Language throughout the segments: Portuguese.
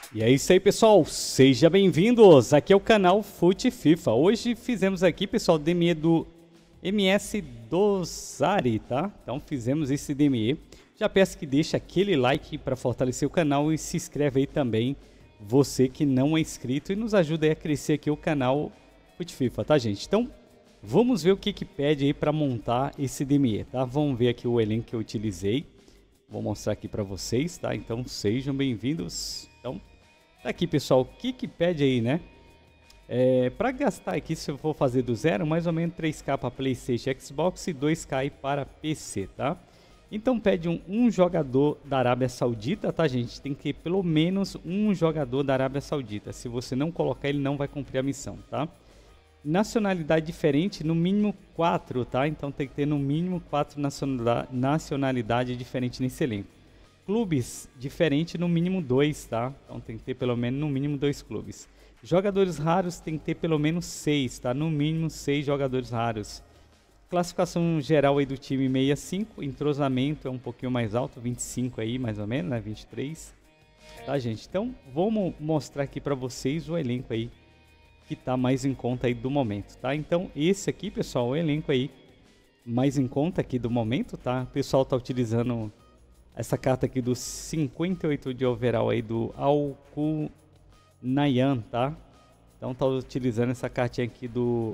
E é isso aí, pessoal, sejam bem-vindos, aqui é o canal Fute FIFA. Hoje fizemos aqui, pessoal, DME do MS Dosari, tá? Então fizemos esse DME. Já peço que deixe aquele like para fortalecer o canal e se inscreve aí também, você que não é inscrito, e nos ajuda aí a crescer aqui o canal Fute FIFA, tá, gente? Então vamos ver o que pede aí para montar esse DME, tá? Vamos ver aqui o elenco que eu utilizei. Vou mostrar aqui para vocês, tá? Então sejam bem-vindos. Então tá aqui, pessoal, o que pede aí, né? Para gastar aqui, se eu for fazer do zero, mais ou menos 3K para PlayStation, Xbox e 2K aí para PC, tá? Então pede um jogador da Arábia Saudita, tá, gente? Tem que ter pelo menos um jogador da Arábia Saudita. Se você não colocar, ele não vai cumprir a missão, tá? Nacionalidade diferente, no mínimo 4, tá? Então tem que ter no mínimo 4 nacionalidades diferentes nesse elenco. Clubes diferente, no mínimo 2, tá? Então tem que ter pelo menos no mínimo 2 clubes. Jogadores raros tem que ter pelo menos 6, tá? No mínimo 6 jogadores raros. Classificação geral aí do time 65, entrosamento é um pouquinho mais alto, 25 aí mais ou menos, né? 23. Tá, gente? Então vamos mostrar aqui para vocês o elenco aí que tá mais em conta aí do momento, tá? Então esse aqui, pessoal, o elenco aí mais em conta aqui do momento, tá? O pessoal tá utilizando essa carta aqui do 58 de overall aí do Al-Qunayyan, tá? Então tá utilizando essa cartinha aqui do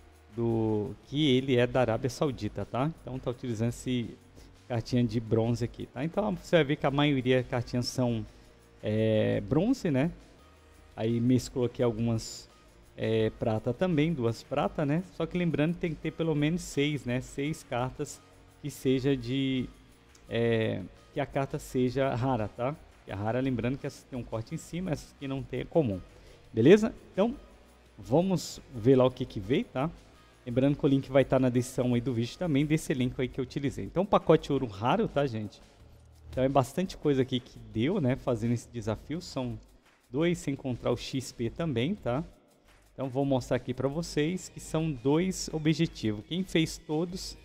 que ele é da Arábia Saudita, tá? Então tá utilizando esse cartinha de bronze aqui, tá? Então você vai ver que a maioria das cartinhas são bronze, né? Aí mesclou aqui algumas prata também, 2 prata, né? Só que lembrando que tem que ter pelo menos 6, né? 6 cartas que seja de que a carta seja rara, tá? E a rara, lembrando que essa tem um corte em cima, essas que não tem é comum. Beleza? Então, vamos ver lá o que veio, tá? Lembrando que o link vai estar na descrição aí do vídeo também, desse elenco aí que eu utilizei. Então, pacote ouro raro, tá, gente? Então, é bastante coisa aqui que deu, né? Fazendo esse desafio. São 2 sem encontrar o XP também, tá? Então, vou mostrar aqui pra vocês que são 2 objetivos. Quem fez todos...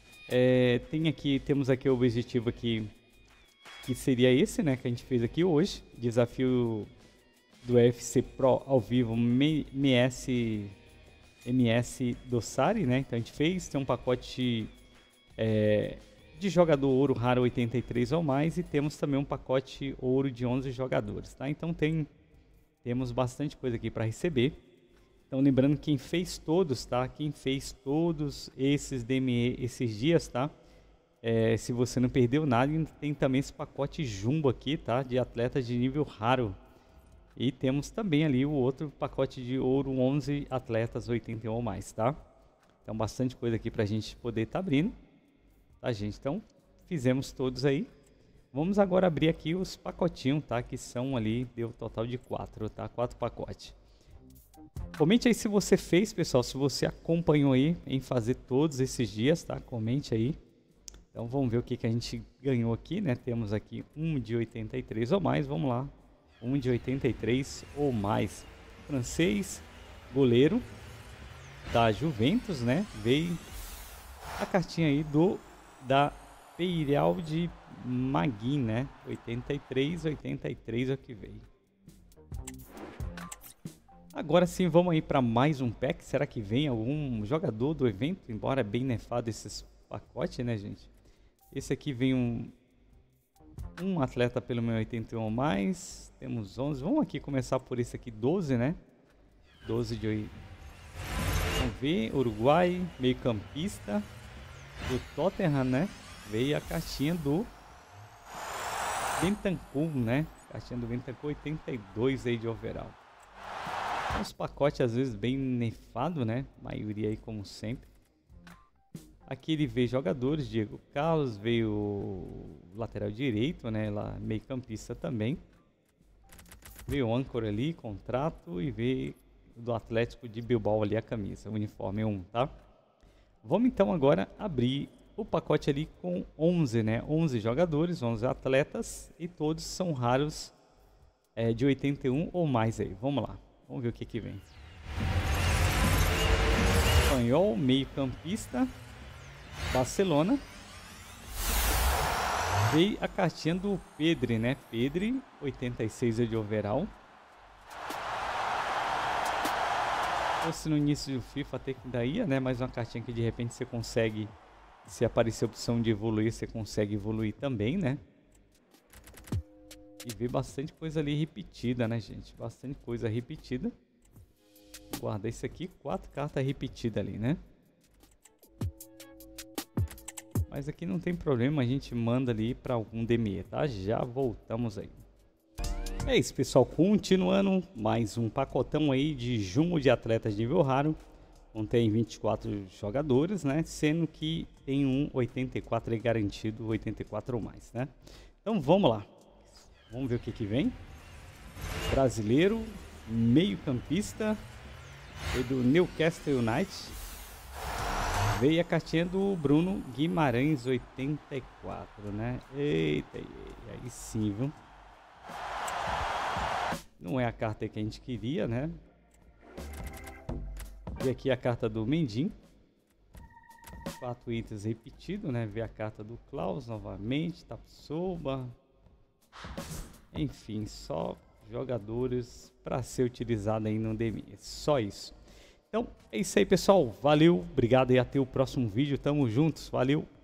temos aqui o objetivo aqui, que seria esse, né, que a gente fez aqui hoje, desafio do UFC Pro ao vivo MS Dosari, né? Então a gente fez, tem um pacote de jogador ouro raro 83 ou mais, e temos também um pacote ouro de 11 jogadores, tá? Então temos bastante coisa aqui para receber. Então lembrando que quem fez todos, tá? Quem fez todos esses DME esses dias, tá? Se você não perdeu nada, tem também esse pacote jumbo aqui, tá? De atletas de nível raro. E temos também ali o outro pacote de ouro 11 atletas 81 ou mais, tá? Então bastante coisa aqui pra gente poder estar abrindo, tá, gente? Então fizemos todos aí. Vamos agora abrir aqui os pacotinhos, tá? Que são ali, deu total de 4, tá? 4 pacotes. Comente aí se você fez, pessoal, se você acompanhou aí em fazer todos esses dias, tá? Comente aí. Então vamos ver o que a gente ganhou aqui, né? Temos aqui um de 83 ou mais, vamos lá. Um de 83 ou mais. Francês, goleiro da Juventus, né? Veio a cartinha aí da Peyral de Magui, né? 83 é o que veio. Agora sim, vamos aí para mais um pack. Será que vem algum jogador do evento? Embora bem nefado esses pacotes, né, gente? Esse aqui vem um atleta pelo menos 81 ou mais. Temos 11. Vamos aqui começar por esse aqui, 12, né? 12 de 8. Vamos ver. Uruguai, meio campista do Tottenham, né? Veio a caixinha do Bentancur, né? Caixinha do Bentancur, 82 aí de overall. Uns pacotes às vezes bem nefado, né? Maioria aí como sempre. Aqui ele veio jogadores, Diego Carlos, veio lateral direito, né? Lá meio campista também. Veio o âncora ali, contrato, e veio do Atlético de Bilbao ali a camisa, uniforme 1, tá? Vamos então agora abrir o pacote ali com 11, né? 11 jogadores, 11 atletas, e todos são raros de 81 ou mais aí. Vamos lá. Vamos ver o que vem. Espanhol, meio campista, Barcelona. Veio a cartinha do Pedri, né? Pedri, 86 de overall. Se fosse no início do FIFA até que daí, né? Mais uma cartinha que de repente você consegue, se aparecer a opção de evoluir, você consegue evoluir também, né? E vê bastante coisa ali repetida, né, gente? Bastante coisa repetida. Guarda isso aqui, 4 cartas repetidas ali, né? Mas aqui não tem problema, a gente manda ali para algum DME, tá? Já voltamos aí. É isso, pessoal, continuando, mais um pacotão aí de Jumbo de atletas de nível raro. Contém 24 jogadores, né? Sendo que tem um 84 aí garantido, 84 ou mais, né? Então vamos lá. Vamos ver o que que vem. Brasileiro, meio campista, foi do Newcastle United. Veio a cartinha do Bruno Guimarães, 84, né? Eita, aí sim, viu? Não é a carta que a gente queria, né? E aqui a carta do Mendim. 4 itens repetidos, né? Vê a carta do Klaus novamente, Tapsoba. Enfim, só jogadores para ser utilizado aí no DME. Só isso. Então, é isso aí, pessoal. Valeu, obrigado e até o próximo vídeo. Tamo juntos, valeu!